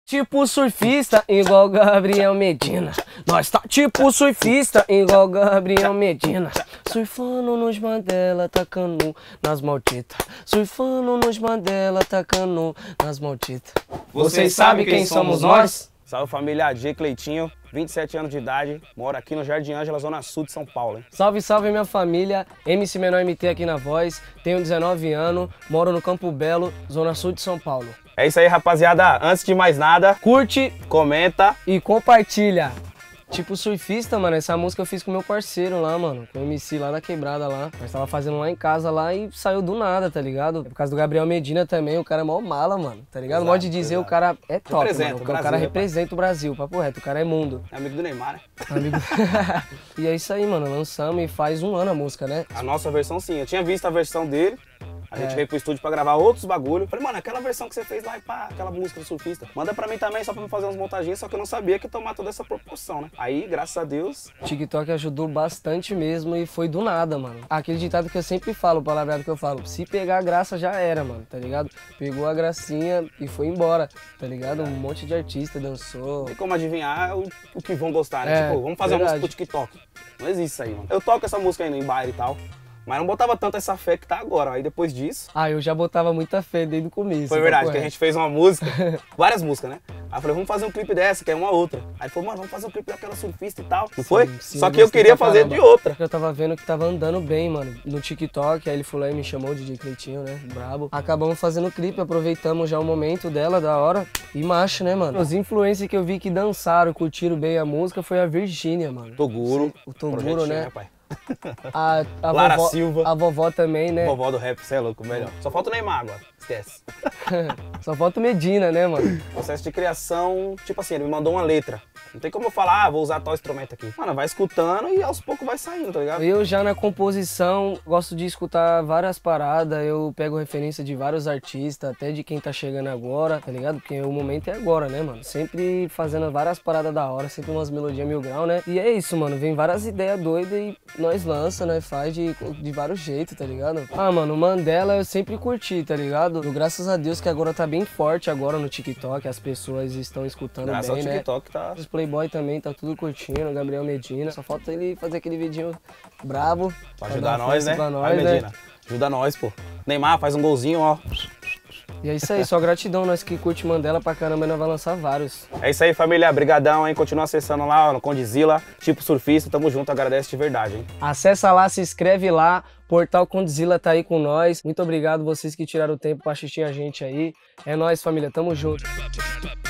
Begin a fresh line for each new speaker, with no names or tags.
Tipo surfista, igual Gabriel Medina. Nós tá tipo surfista, igual Gabriel Medina. Surfando nos Mandela, tacando nas malditas. Surfando nos Mandela, tacando nas malditas. Vocês sabem quem somos nós?
Salve família AG, Cleitinho, 27 anos de idade, moro aqui no Jardim Ângela, Zona Sul de São Paulo, hein?
Salve, salve minha família, MC Menor MT aqui na voz, tenho 19 anos, moro no Campo Belo, Zona Sul de São Paulo.
É isso aí, rapaziada, antes de mais nada,
Curte
comenta
e compartilha. Tipo surfista, mano, essa música eu fiz com meu parceiro lá, mano, com o MC lá da quebrada lá. Nós tava fazendo lá em casa lá e saiu do nada, tá ligado? Por causa do Gabriel Medina também, o cara é mó mala, mano, tá ligado? Modo de dizer, o cara é top, mano, o cara representa o Brasil, papo reto, o cara é mundo.
É amigo do Neymar, né?
Amigo... E é isso aí, mano, lançamos e faz um ano a música, né?
A nossa versão sim, eu tinha visto a versão dele. A gente veio pro estúdio pra gravar outros bagulho. Falei, mano, aquela versão que você fez lá e pá, aquela música do surfista, manda pra mim também, só pra me fazer umas montagens, só que eu não sabia que ia tomar toda essa proporção, né? Aí, graças a Deus...
O TikTok ajudou bastante mesmo e foi do nada, mano. Aquele ditado que eu sempre falo, o palavreado que eu falo, se pegar a graça já era, mano, tá ligado? Pegou a gracinha e foi embora, tá ligado? Um monte de artista dançou.
Tem como adivinhar o que vão gostar, né? Tipo, vamos fazer uma música pro TikTok. Não existe isso aí, mano. Eu toco essa música ainda em baile e tal. Mas não botava tanto essa fé que tá agora. Aí depois disso...
Ah, eu já botava muita fé desde o começo.
Foi verdade, que a gente fez uma música, várias músicas, né? Aí eu falei, vamos fazer um clipe dessa, que é uma outra. Aí ele falou, mano, vamos fazer um clipe daquela surfista e tal. Não foi?
Sim,
só que eu queria fazer de outra.
Eu tava vendo que tava andando bem, mano, no TikTok. Aí ele falou e me chamou, DJ Cleitinho, né? Brabo. Acabamos fazendo o clipe, aproveitamos já o momento dela, da hora. E macho, né, mano? Os influencers que eu vi que dançaram, curtiram bem a música foi a Virgínia, mano.
Toguro.
O Toguro, né?
Pai.
A
Lara
vovó,
Silva.
A vovó também, né?
Vovó do rap, você é louco, melhor. Só falta o Neymar agora, esquece.
Só falta o Medina, né, mano?
Processo de criação, tipo assim, ele me mandou uma letra. Não tem como eu falar, ah, vou usar tal instrumento aqui. Mano, vai escutando e aos poucos vai saindo, tá ligado?
Eu já na composição gosto de escutar várias paradas, eu pego referência de vários artistas, até de quem tá chegando agora, tá ligado? Porque o momento é agora, né, mano? Sempre fazendo várias paradas da hora, sempre umas melodias mil grau, né? E é isso, mano, vem várias ideias doidas e nós lança, nós faz de vários jeitos, tá ligado? Ah, mano, o Mandela eu sempre curti, tá ligado? Graças a Deus que agora tá bem forte agora no TikTok, as pessoas estão escutando
graças
bem,
ao TikTok,
né?
Tá...
Os Playboy também tá tudo curtindo, o Gabriel Medina, só falta ele fazer aquele vidinho brabo.
Pra ajudar nós, né?
Pra nós,
vai, Medina.
Né?
Ajuda nós, pô. Neymar, faz um golzinho, ó.
E é isso aí, só gratidão, nós que curte Mandela pra caramba e nós vai lançar vários.
É isso aí, família, brigadão, hein? Continua acessando lá, ó, no Condzilla, tipo surfista, tamo junto, agradece de verdade, hein?
Acessa lá, se inscreve lá, Portal Condzilla tá aí com nós. Muito obrigado vocês que tiraram o tempo pra assistir a gente aí. É nóis, família, tamo junto.